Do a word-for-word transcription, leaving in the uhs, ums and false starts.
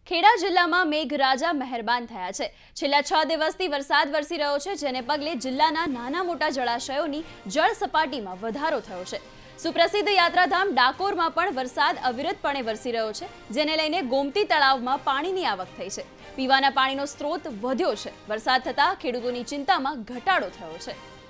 ખેડા જિલ્લામાં મેઘરાજા મહેરબાન થયા છે। છેલ્લા છ દિવસથી વરસાદ વરસી રહ્યો છે, જેને પગલે જિલ્લાના નાના મોટા જળાશયોની જળ સપાટીમાં વધારો થયો છે। સુપ્રસિદ્ધ યાત્રાધામ ડાકોરમાં પણ વરસાદ અવિરતપણે વરસી રહ્યો છે, જેને લઈને ગોમતી તળાવમાં પાણીની આવક થઈ છે। પીવાના પાણીનો સ્ત્રોત વધ્યો છે। વરસાદ થતાં ખેડૂતોની ચિંતામાં ઘટાડો થયો છે।